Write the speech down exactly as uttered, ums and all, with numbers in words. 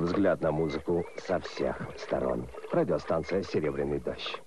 взгляд на музыку со всех сторон. Радиостанция «Серебряный дождь».